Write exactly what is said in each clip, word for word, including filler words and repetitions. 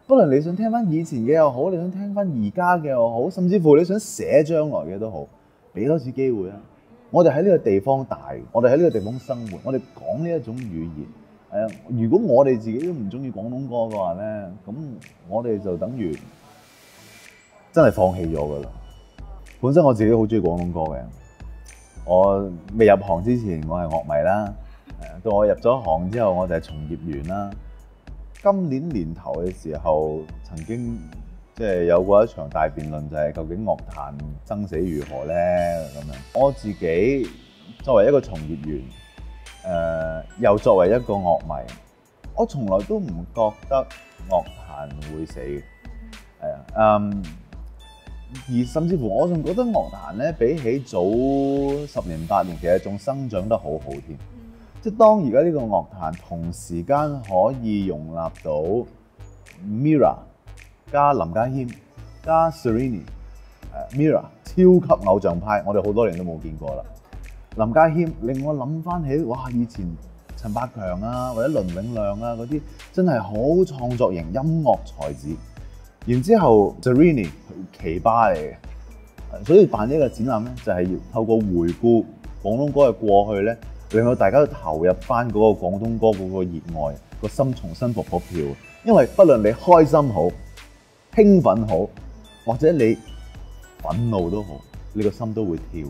不論你想聽翻以前嘅又好，你想聽翻而家嘅又好，甚至乎你想寫將來嘅都好，俾多次機會啊！我哋喺呢個地方大，我哋喺呢個地方生活，我哋講呢一種語言。係啊，如果我哋自己都唔中意廣東歌嘅話咧，咁我哋就等於真係放棄咗㗎啦。本身我自己好中意廣東歌嘅，我未入行之前我係樂迷啦，到我入咗行之後我就係從業員啦。今年年頭嘅時候，曾經即係有過一場大辯論，就係究竟樂壇生死如何咧咁樣。我自己作為一個從業員，誒、呃、又作為一個樂迷，我從來都唔覺得樂壇會死嘅，係啊，嗯，而甚至乎我仲覺得樂壇咧比起早十年八年，其實仲生長得好好添。即係當而家呢個樂壇同時間可以容納到 Mirror 加林家謙加 Serrini， 誒 Mirror 超級偶像派，我哋好多年都冇見過啦。林家謙令我諗翻起，哇！以前陳百強啊，或者倫永亮啊嗰啲，真係好創作型音樂才子。然之後 Serrini 奇葩嚟嘅，所以辦呢個展覽咧，就係要透過回顧廣東歌嘅過去咧，令到大家都投入翻嗰個廣東歌嗰個熱愛，個心重新撲撲跳。因為不論你開心好、興奮好，或者你憤怒都好，你個心都會跳。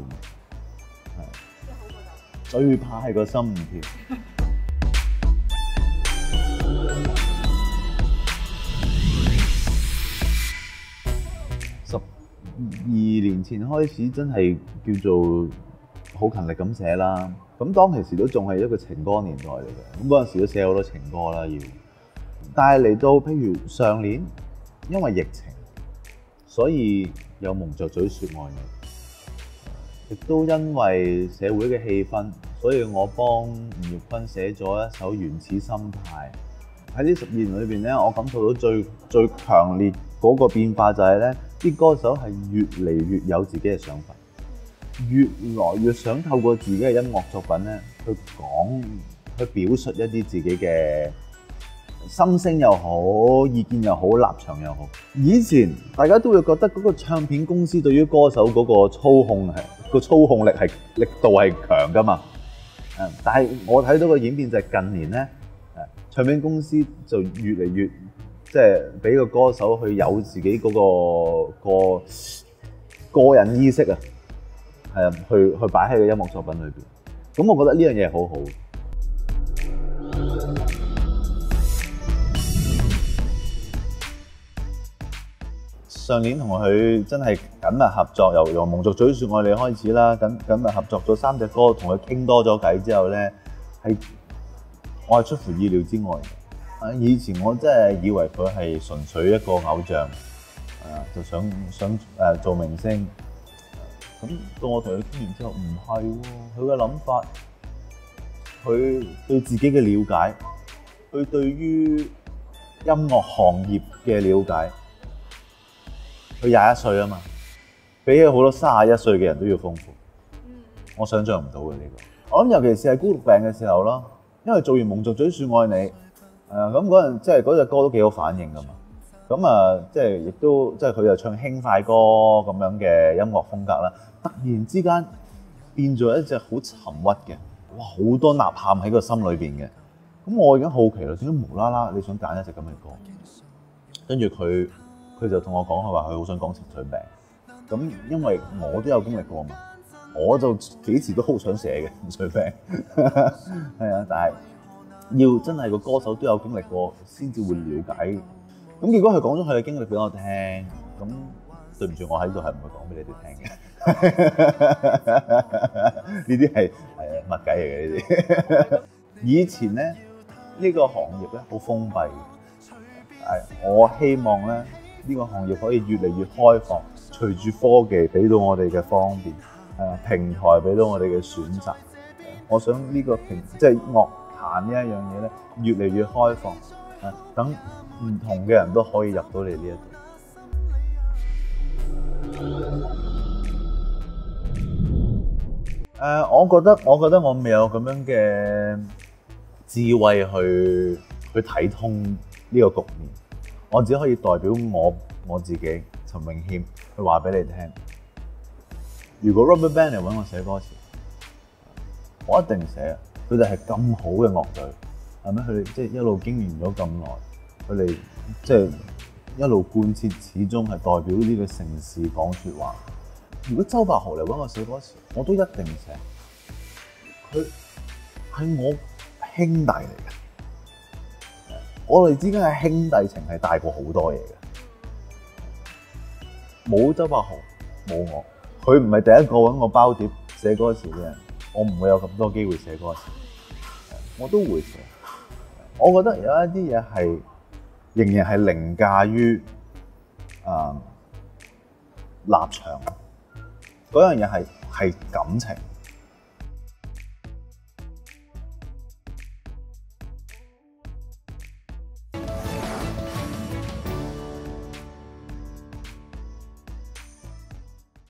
係，最怕係個心唔跳。十二年前開始，真係叫做好勤力咁寫啦。咁當其時都仲係一個情歌年代嚟嘅，咁嗰陣時都寫好多情歌啦要。但係嚟到譬如上年，因為疫情，所以有蒙着嘴說愛你，亦都因為社會嘅氣氛，所以我幫吳玉坤寫咗一首《原始心態》。喺呢十二年裏邊咧，我感受到最最強烈嗰個變化就係咧，啲歌手係越嚟越有自己嘅想法。越來越想透過自己嘅音樂作品咧，去講、去表述一啲自己嘅心聲又好、意見又好、立場又好。以前大家都會覺得嗰個唱片公司對於歌手嗰個操控係、個操控力係力度係強㗎嘛。誒，但係我睇到個演變就係近年咧，誒唱片公司就越嚟越即係俾個歌手去有自己嗰、個、個個人意識啊。係啊，去去擺喺個音樂作品裏邊，咁我覺得呢樣嘢好好。上年同佢真係緊密合作，由由蒙着嘴說愛你開始啦，緊緊密合作咗三隻歌，同佢傾多咗偈之後咧，係我係出乎意料之外。啊，以前我真係以為佢係純粹一個偶像，啊，就想想誒、呃、做明星。咁到我同佢傾完之後，唔係喎，佢嘅諗法，佢對自己嘅了解，佢對於音樂行業嘅了解，佢廿一歲啊嘛，比起好多三十一歲嘅人都要豐富。我想象唔到嘅呢個。我諗尤其是係孤獨病嘅時候咯，因為做完蒙着嘴說愛你，誒咁嗰陣即係嗰隻歌都幾好反應㗎嘛。咁啊，即係亦都即係佢就唱輕快歌咁樣嘅音樂風格啦。突然之間變咗一隻好沉鬱嘅，哇！好多吶喊喺個心裏邊嘅。咁我已經好奇啦，點解無啦啦你想揀一隻咁嘅歌？跟住佢佢就同我講，佢話佢好想講情緒病。咁因為我都有經歷過嘛，我就幾時都好想寫嘅情緒病。係啊，但係要真係個歌手都有經歷過先至會了解。咁結果佢講咗佢嘅經歷俾我聽，咁對唔住，我喺度係唔會講俾你哋聽嘅。呢啲係係密計嚟嘅呢啲。以前咧呢、呢個行業咧好封閉嘅，係我希望咧呢、呢個行業可以越嚟越開放，隨住科技俾到我哋嘅方便，誒平台俾到我哋嘅選擇。我想呢個平即係樂壇呢一樣嘢咧，越嚟越開放，誒等唔同嘅人都可以入到嚟呢一度。誒、呃，我覺得我覺得我未有咁樣嘅智慧去去睇通呢個局面。 我只可以代表我我自己陳詠謙去話俾你聽。如果 RubberBand 嚟揾我寫歌詞，我一定寫。佢哋係咁好嘅樂隊，係咪？佢哋即係一路經營咗咁耐，佢哋即係一路貫徹，始終係代表呢個城市講説話。如果周柏豪嚟揾我寫歌詞，我都一定寫。佢係我兄弟嚟嘅，我哋之間嘅兄弟情係大過好多嘢嘅。冇周柏豪，冇我，佢唔係第一個揾我包碟寫歌詞嘅人，我唔會有咁多機會寫歌詞。我都會寫。我覺得有一啲嘢係仍然係凌駕於誒立場，嗰樣嘢係係感情。